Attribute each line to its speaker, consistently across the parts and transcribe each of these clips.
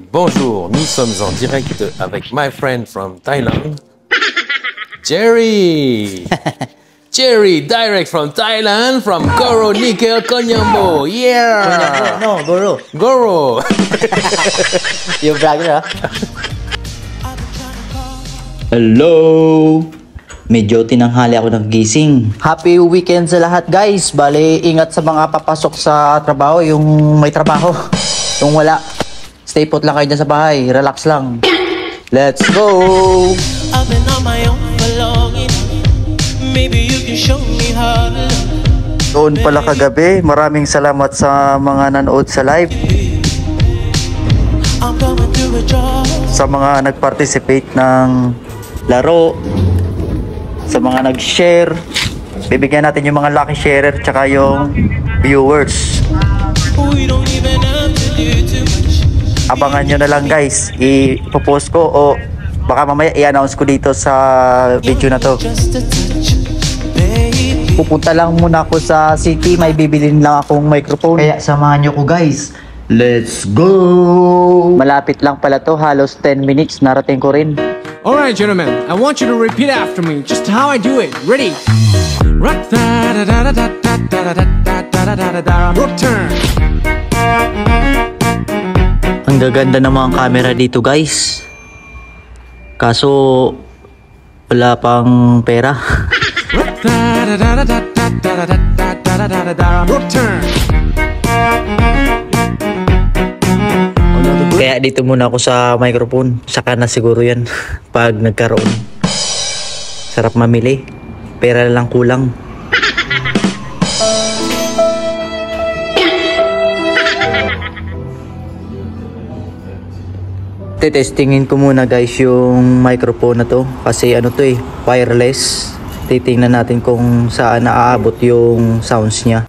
Speaker 1: Bonjour, nous sommes en direct avec my friend from Thailand, Jerry. Jerry, direct from Thailand, from Goro Nickel Konyambo. Yeah!
Speaker 2: No, Goro.
Speaker 1: Goro!
Speaker 2: Yung vlogger, ha?
Speaker 3: Hello! Medyo tinanghali ako nagising.
Speaker 2: Happy weekend sa lahat, guys. Bale, ingat sa mga papasok sa trabaho, yung may trabaho. Yung wala, stay put lang kayo dyan sa bahay. Relax lang. Let's go!
Speaker 4: I've been on my own for long enough. Maybe you can show me how to love.
Speaker 2: Doon pala kagabi, maraming salamat sa mga nanood sa live.
Speaker 4: I'm going through a job.
Speaker 2: Sa mga nag-participate ng laro. Sa mga nag-share. Bibigyan natin yung mga lucky sharer tsaka yung viewers.
Speaker 4: We don't even have to do too much.
Speaker 2: Abangan nyo na lang, guys. Ipopost ko o baka mamaya i-announce ko dito sa video na to.
Speaker 4: Just a touch, baby.
Speaker 2: Pupunta lang muna ako sa city, may bibilin lang akong microphone. Kaya samahan nyo ko, guys.
Speaker 3: Let's go!
Speaker 2: Malapit lang pala to, halos 10 minutes narating ko rin.
Speaker 5: Alright, gentlemen, I want you to repeat after me, just how I do it. Ready? Rock da da da da da da da da da da da da. Rock turn.
Speaker 2: Ang gaganda ng mga camera dito, guys. Kaso wala pang pera.
Speaker 5: Rock da da da da da da da da da da da da. Rock turn.
Speaker 2: Kaya dito muna ako sa microphone. Saka na siguro yan pag nagkaroon. Sarap mamili. Pera lang kulang. Testingin ko muna, guys, yung microphone na to. Kasi ano to wireless. Titingnan natin kung saan naaabot yung sounds niya.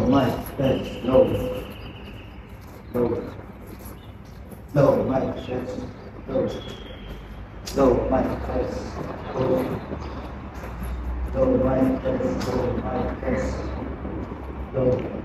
Speaker 2: Low, mic, test, low. Low, mic, test, low. Low, mic, test, low, mic, test, low.